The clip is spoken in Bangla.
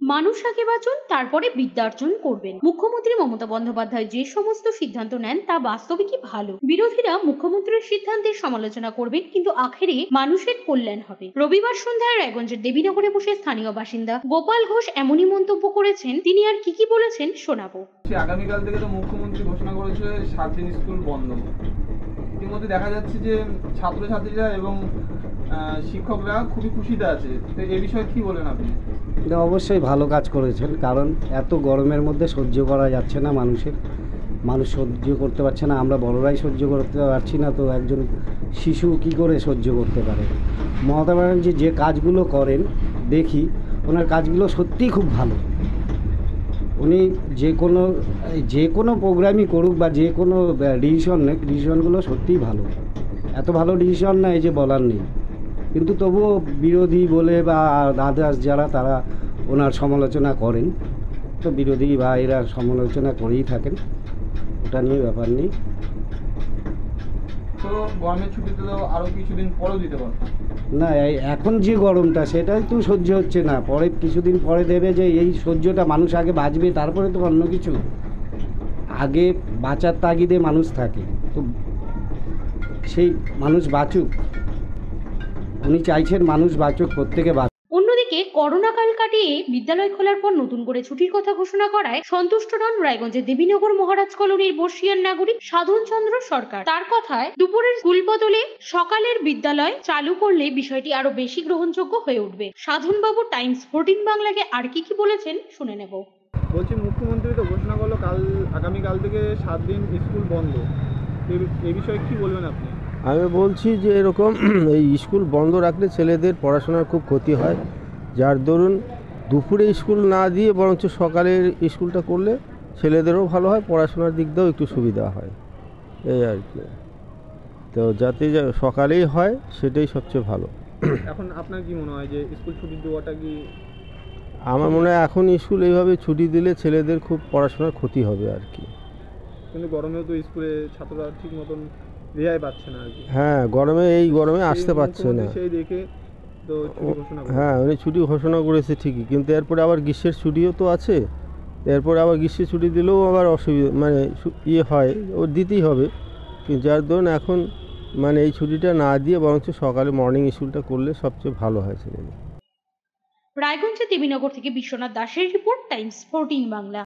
মানুষ আগে বাঁচুন, তারপরে বিদ্যার্জন করবেন। মুখ্যমন্ত্রী মমতা বন্দ্যোপাধ্যায় যে সমস্ত সিদ্ধান্ত নেন তা বাস্তবে কি ভালো। বিরোধীরা মুখ্যমন্ত্রীর সিদ্ধান্তের সমালোচনা করবেন, কিন্তু আখেরে মানুষের কল্যাণ হবে। রবিবার সন্ধ্যায় রায়গঞ্জের দেবীনগরে বসে স্থানীয় বাসিন্দা গোপাল ঘোষ এমনই মন্তব্য করেছেন। তিনি আর কি বলেছেন শোনাবো। আগামীকাল থেকে তো মুখ্যমন্ত্রী ঘোষণা করেছে 7 দিন স্কুল বন্ধ। ইতিমধ্যে দেখা যাচ্ছে যে ছাত্রছাত্রীরা এবং শিক্ষকরা খুবই খুশিতে আছে। তো এই বিষয়ে কি বলেন আপনি? অবশ্যই ভালো কাজ করেছেন, কারণ এত গরমের মধ্যে সহ্য করা যাচ্ছে না, মানুষ সহ্য করতে পারছে না, আমরা বড়রাই সহ্য করতে পারছি না, তো একজন শিশু কি করে সহ্য করতে পারে। মমতা ব্যানার্জি যে কাজগুলো করেন দেখি, ওনার কাজগুলো সত্যিই খুব ভালো। উনি যে কোনো প্রোগ্রামই করুক বা যে কোনো ডিসিশন নেক, ডিসিশনগুলো সত্যিই ভালো। এত ভালো ডিসিশন না এই যে বলার নেই, কিন্তু তবুও বিরোধী বলে বা আদার্স যারা, তারা ওনার সমালোচনা করেন। তো বিরোধী বা এরা সমালোচনা করেই থাকেন, ওটা নিয়ে ব্যাপার নেই। তো গরমের ছুটিতে তো আরও কিছুদিন পরেও দিতে পারতাম না, এখন যে গরমটা সেটাই তো সহ্য হচ্ছে না, পরে কিছুদিন পরে দেবে, যে এই সহ্যটা মানুষ আগে বাঁচবে, তারপরে তো অন্য কিছু। আগে বাঁচার তাগিদে মানুষ থাকে, তো সেই মানুষ বাঁচুক, উনি চাইছেন মানুষ বাঁচুক, প্রত্যেকে বাঁচুক। অন্যদিকে করোনাকাল কাটিয়ে বিদ্যালয় খোলার পর নতুন করে ছুটির কথা ঘোষণা করায় সন্তুষ্ট নন রায়গঞ্জের দেবীনগর মহারাজ কলোনির বর্ষিয়ান নাগরিক সাধন চন্দ্র সরকার। তার কথায় দুপুরের স্কুল বদলে সকালের বিদ্যালয় চালু করলে বিষয়টি আরো বেশি গ্রহণযোগ্য হয়ে উঠবে। সাধনবাবু টাইমস 14 বাংলাকে আর কি বলেছেন শুনে নেব। বলছি, মুখ্যমন্ত্রী তো ঘোষণা করলো আগামীকাল থেকে 7 দিন স্কুল বন্ধ। এই বিষয়ে কি বলবেন আপনি? আমি বলছি যে এরকম এই স্কুল বন্ধ রাখলে ছেলেদের পড়াশোনার খুব ক্ষতি হয়, যার দরুন দুপুরে স্কুল না দিয়ে বরঞ্চ সকালের স্কুলটা করলে ছেলেদেরও ভালো হয়, পড়াশোনার দিক দিয়েও একটু সুবিধা হয়, এই আর কি। তো যাতে সকালেই হয় সেটাই সবচেয়ে ভালো। এখন আপনার কি মনে হয় যে স্কুল ছুটি দেওয়াটা কি? আমার মনে হয় এখন স্কুল এইভাবে ছুটি দিলে ছেলেদের খুব পড়াশোনার ক্ষতি হবে আর কি। কিন্তু গরমেও তো স্কুলে ছাত্ররা ঠিক মতন রেহাই পাচ্ছে না আর কি। হ্যাঁ, এই গরমে আসতে পারছে না। সেই দেখে তো ছুটি ঘোষণা করেছে। হ্যাঁ, উনি ছুটি ঘোষণা করেছে ঠিকই, কিন্তু এরপরে আবার গ্রীষ্মের ছুটিও তো আছে। এরপরে আবার গ্রীষ্মের ছুটি দিলেও আবার অসুবিধা, মানে হয়, ও দিতেই হবে। কিন্তু যার ধরুন এখন এই ছুটিটা না দিয়ে বরঞ্চ সকালে মর্নিং স্কুলটা করলে সবচেয়ে ভালো হয় ছেলেদের। রায়গঞ্জের দেবীনগর থেকে বিশ্বনাথ দাসের রিপোর্ট, টাইমস 14 বাংলা।